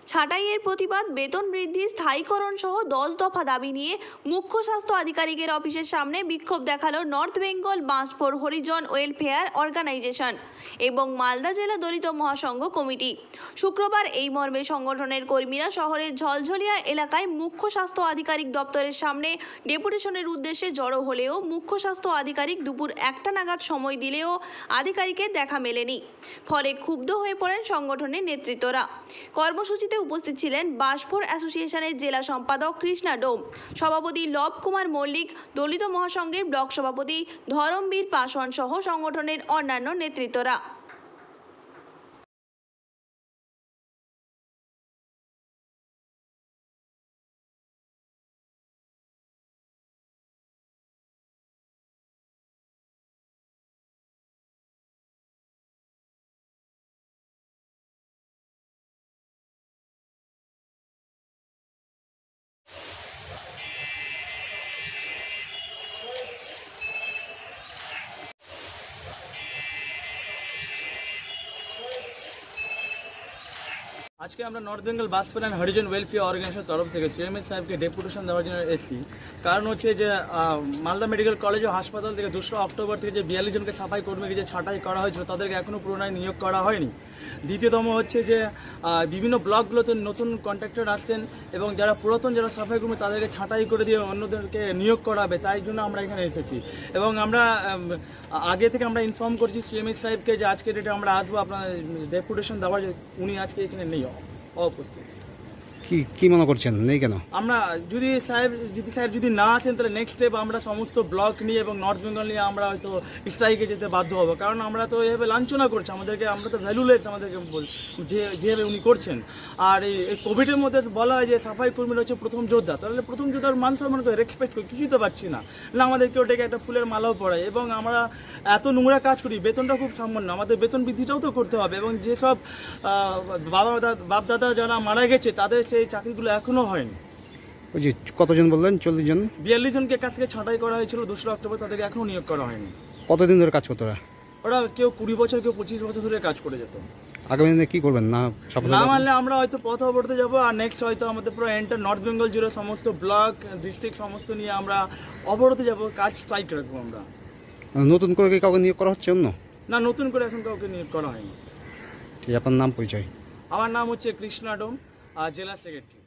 ছাঁটাইয়ের প্রতিবাদ, বেতন বৃদ্ধি, স্থায়ীকরণ সহ 10 দফা দাবি নিয়ে মুখ্য স্বাস্থ্য আধিকারিকের অফিসের সামনে বিক্ষোভ দেখালো North Bengal Bansphor Harijan welfare organisation এবং মালদা জেলা দলিত মহাসংঘ কমিটি। শুক্রবার এই মর্মে সংগঠনের কর্মীরা শহরের ঝলঝলিয়া এলাকায় মুখ্য স্বাস্থ্য আধিকারিক দপ্তরের সামনে ডেপুটেশনের উদ্দেশ্যে জড়ো হলেও মুখ্য স্বাস্থ্য আধিকারিক দুপুর 1টা নাগাদ সময় দিলেও আধিকারিকের দেখা মেলেনি। ফলে ক্ষুব্ধ হয়ে পড়েন সংগঠনের নেতৃত্বরা। কর্মসূচিতে উপস্থিত ছিলেন বাঁশফোর অ্যাসোসিয়েশনের জেলা সম্পাদক কৃষ্ণা ডোম, সভাপতি লব কুমার মল্লিক, দলিত মহাসংঘের ব্লক সভাপতি ধরমবীর পাসওয়ান সহ সংগঠনের অন্যান্য নেতৃত্বরা। আজকে আমরা North Bengal Bansphor and Harijan welfare অর্গানাইজেশনের তরফ থেকে সিএমএস সাহেবকে ডেপুটেশন দেওয়ার জন্য এসেছি। কারণ হচ্ছে যে মালদা মেডিকেল কলেজ ও হাসপাতাল থেকে 2রা অক্টোবর থেকে যে 42 জনকে সাফাই কর্মীকে যে ছাঁটাই করা হয়েছিল তাদেরকে এখনও পুনরায় নিয়োগ করা হয়নি। দ্বিতীয়তম হচ্ছে যে বিভিন্ন ব্লকগুলোতে নতুন কন্ট্রাক্টর আসছেন এবং যারা পুরাতন যারা সাফাই কর্মী তাদেরকে ছাঁটাই করে দিয়ে অন্যদেরকে নিয়োগ করা হবে, তাই জন্য আমরা এখানে এসেছি। এবং আমরা আগে থেকে আমরা ইনফর্ম করছি সিএমএস সাহেবকে যে আজকে ডেটে আমরা আসবো আপনার ডেপুটেশন দেওয়ার, উনি আজকে এখানে নেই, অনুপস্থিত। কি মনে করছেন নেই কেন? আমরা যদি সাহেব যদি না আসেন তাহলে নেক্সট স্টেপ আমরা সমস্ত ব্লক নিয়ে এবং নর্থ বেঙ্গল নিয়ে আমরা হয়তো স্ট্রাইকে যেতে বাধ্য হবো। কারণ আমরা তো এভাবে লাঞ্ছনা করছি আমাদেরকে, আমরা তো ভ্যালুলেস আমাদেরকে যেভাবে উনি করছেন। আর এই কোভিডের মধ্যে বলা হয় যে সাফাই কর্মীরা হচ্ছে প্রথম যোদ্ধা, তাহলে প্রথম যোদ্ধার মান সম্মান করে রেসপেক্ট করি, কিছুই তো পাচ্ছি না। আমাদের কেউ ডেকে একটা ফুলের মালাও পড়ায় এবং আমরা এত নোংরা কাজ করি, বেতনটা খুব সামান্য, আমাদের বেতন বৃদ্ধিটাও তো করতে হবে। এবং যেসব বাপ দাদা যারা মারা গেছে তাদের সেই চাকরিগুলো এখনো হয়নি। ওই যে কতজন বললেন? 40 জন। 42 জনকে কাছ থেকে ছাঁটাই করা হয়েছিল 2রা অক্টোবর, তাদেরকে এখনো নিয়োগ করা হয়নি। কতদিন ধরে কাজ করতো ওরা কেউ 20 বছর, কেউ 25 বছর ধরে কাজ করে যেত। আগামী দিনে কি করবেন? না মানলে আমরা হয়তো পথ অবরোধে যাবো। আর নেক্সট হয়তো আমাদের পুরো এন্টার নর্থ বেঙ্গল জুড়ে সমস্ত ব্লক ডিস্ট্রিক্ট সমস্ত নিয়ে আমরা অবরোধে যাবো, কাজ স্ট্রাইক রাখবো আমরা। নতুন করে কি কাউকে নিয়োগ করা হচ্ছে অন্য? না, নতুন করে এখন কাউকে নিয়োগ করা হয়নি। ঠিক, আপনার নাম পরিচয়? আমার নাম হচ্ছে কৃষ্ণা ডোম, জেলা সেক্রেটারি।